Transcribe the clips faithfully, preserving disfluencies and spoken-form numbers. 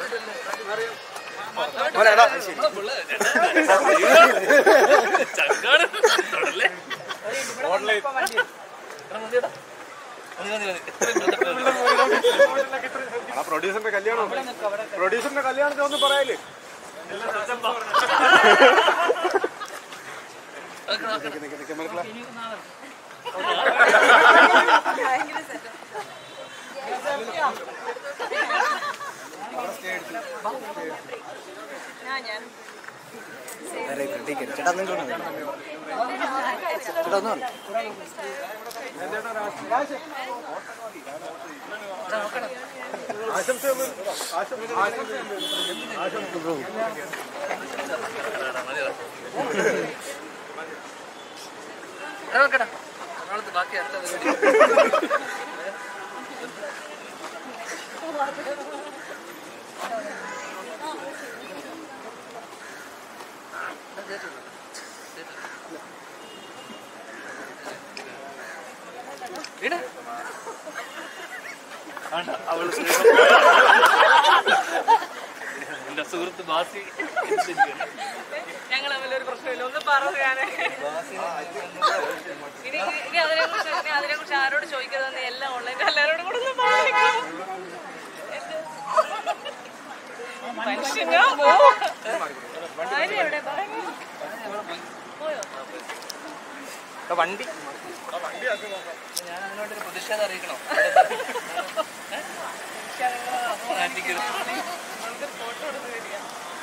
പ്രൊഡ്യൂസറിന്റെ കല്യാണം പ്രൊഡ്യൂസറിന്റെ കല്യാണത്തിന് ഒന്നും പറയല്ലേ? ബാക്കി എന്റെ സുഹൃത്ത് ബാസി ഞങ്ങൾ തമ്മിലൊരു പ്രശ്നമില്ല. ഒന്ന് പറയാനേ ഇനി ഇനി അതിനെ കുറിച്ച് അതിനെ കുറിച്ച് ആരോട് ചോദിക്കരുതെന്ന് എല്ലാം ഓൺലൈനിൽ എല്ലാവരോടും കൂടെ ഒന്ന് പറയാം. മനുഷ്യനോ പോയോ വണ്ടി ഞാൻ അതിനോടൊരു പ്രതിഷേധം അറിയിക്കണോ? ഫോട്ടോ എടുത്ത് വരിക.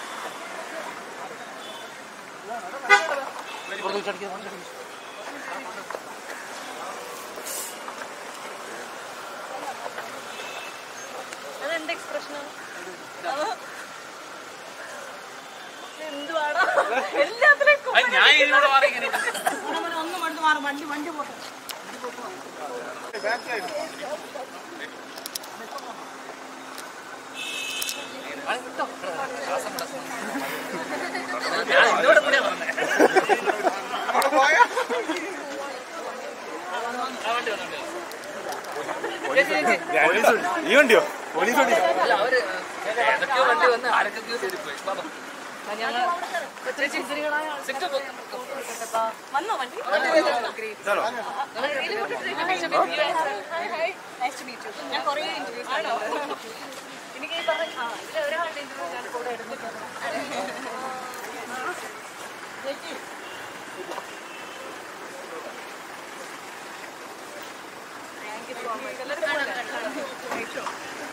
അതെന്ത് എക്സ്പ്രഷനാണ്? എന്തുവാടാ എല്ലാത്തിലും ഒന്ന് വണ്ടി മാറും. വണ്ടി വണ്ടി പോട്ടെ. എന്നോട് കൂടെ പറഞ്ഞേ ഈ വണ്ടിയോ? പോലീസ് വണ്ടി അല്ല അവര് ഏതൊക്കെയോ വണ്ടി വന്ന് ആരൊക്കെയോ തേടിപ്പോയി. ഞങ്ങൾ വന്നോ വണ്ടി ഞാൻ കുറേ ഇന്റർവ്യൂസ് ആണോ എനിക്ക് ഈ പറഞ്ഞ ആ ഇതിൽ ഒരാളുടെ ഇന്റർവ്യൂ ഞാൻ കൂടെ എടുത്തിട്ടുണ്ട്. Thank you so much. എല്ലാവരും